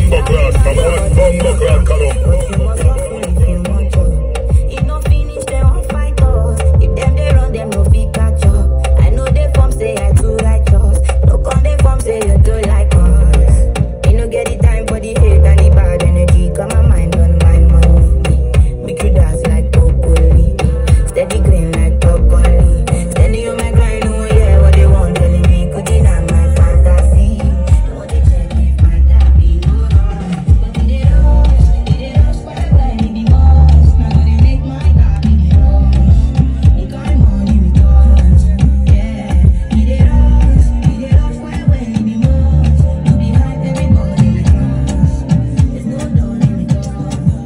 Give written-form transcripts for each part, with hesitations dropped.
Bumbleclad, come on, Bumbleclad, come on. If no finish, they won't fight us. If them they run, them no fit catch up. I know they form say I too righteous. No con they form say you too like us. You no get the time for the hate and the bad energy. Got my mind on my money. Make you dance like broccoli. Steady green like broccoli. Steady on my grind, oh yeah, what they want telling me. Could deny my fantasy. They want to check if my daddy no wrong. But they rush right when it be much. Now they make my daddy get rush. They got money with us. Yeah, they rush right when it be much. No be hype, everybody with us. There's no darling with us.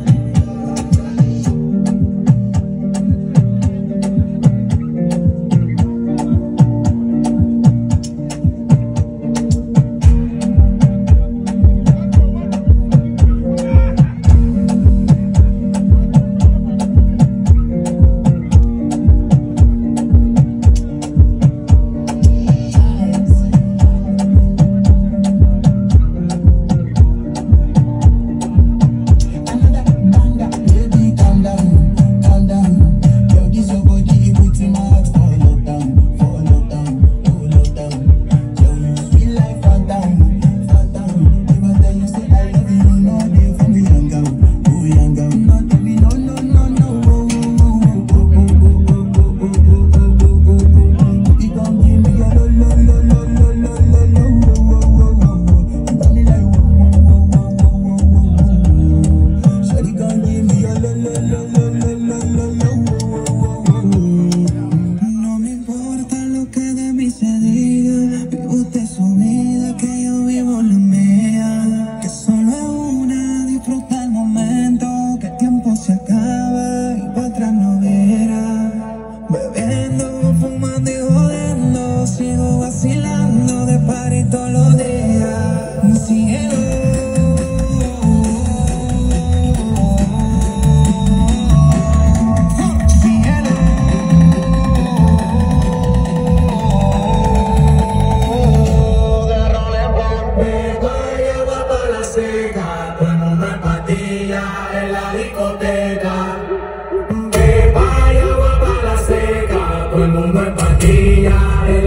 No me importa lo que de mí se diga, vive usted su vida, que yo vivo la mía. Que solo es una, disfruta el momento, que el tiempo se acaba y para atrás no verá. Bebiendo, fumando y jodiendo, sigo vacilando de party todos los días. Mi cielo. Todo el mundo en patilla en la discoteca. Beba y agua para la seca. Todo el mundo en patilla.